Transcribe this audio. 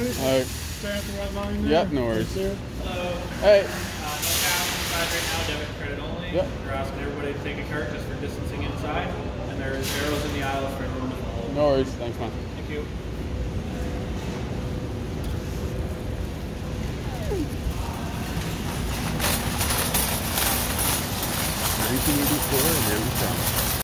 All right. Stay at the right line there. Yep, no worries. Hello. Hey. No cash inside right now, debit and credit only. Yep. They're asking everybody to take a cart just for distancing inside. And there's arrows in the aisles for everyone to follow. No worries. Thanks, man. Thank you. 1984, and here we come.